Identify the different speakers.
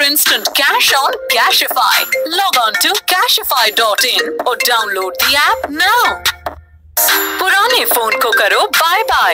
Speaker 1: instant cash on Cashify. Log on to cashify.in or download the app now. पुराने phone को करो bye bye.